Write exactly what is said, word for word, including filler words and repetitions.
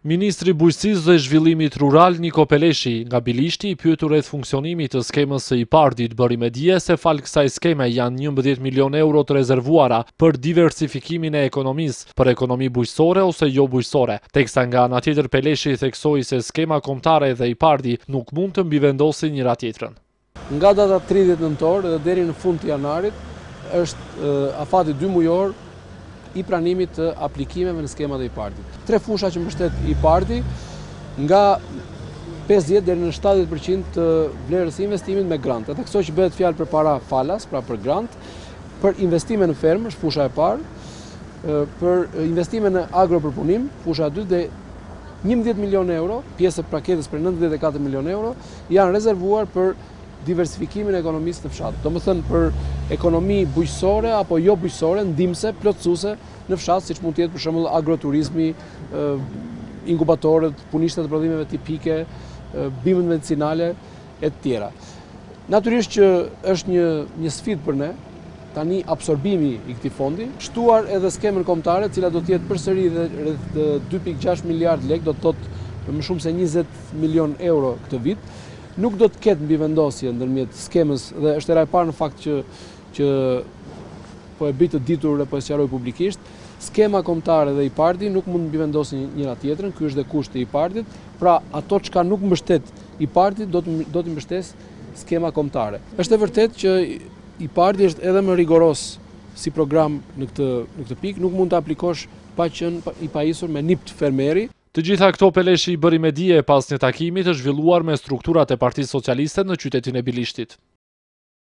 Ministri Bujqësisë dhe Zhvillimit Rural Niko Peleshi nga Bilishti i pyetur rreth funksionimit të skemës së IPARD-it bëri me dije se fal kësaj skeme janë njëmbëdhjetë milion euro të rezervuara për diversifikimin e ekonomisë, për ekonomi bujqësore ose jo bujqësore, teksa nga ana tjetër Peleshi theksoi se skema kombëtare dhe IPARD-i nuk mund të mbivendosin njëra tjetrën. Nga data tridhjetë nëntor dhe deri në fund të janarit është afati dy mujor i pranimit të aplikimeve në skemat e IPARD-it. Tre fusha që mbështet IPARD-i nga pesëdhjetë deri në shtatëdhjetë përqind të vlerës investimit me grant. Dhe këso që bëhet fjalë për para falas, pra për grant, për investime në fermë, është fusha e parë, për investime në agropërpunim, fusha e dytë dhe njëmbëdhjetë milion euro, pjesë e paketës për nëntëdhjetë e katër milion euro, janë rezervuar për diversifikimin e ekonomisë në fshat. Do më thënë për ekonomi bujqësore apo jo bujqësore, ndihmëse, plotësuese në fshat, siç mund të jetë për shembull agroturizmi, inkubatorët, punishtet e prodhimeve tipike, bimët medicinale e të tjera. Natyrisht që është një një sfidë për ne tani absorbimi i këtij fondi, shtuar edhe skemën kombëtare, e cila do të jetë përsëri rreth dy pikë gjashtë miliard lekë, do të thotë më shumë se njëzet milion euro këtë vit. Nuk do të ketë mbivendosje ndërmjet skemës dhe është era e parë në fakt që që po e bëj të ditur dhe po e sqaroj publikisht, skema kombëtare dhe IPARD-i nuk mund të mbivendosin njëra tjetrën, ky është dhe kushti i IPARD-it, pra ato çka nuk mbështet IPARD-i do të do të mbështes skema kombëtare. Është e vërtetë që IPARD-i është edhe më rigoros si program në këtë në këtë pikë, nuk mund të aplikosh pa qenë i pajisur me nipt fermeri. Të gjitha këto Peleshi i bëri me dije pas një takimi të zhvilluar me strukturat e Partisë Socialiste në qytetin e Bilishtit.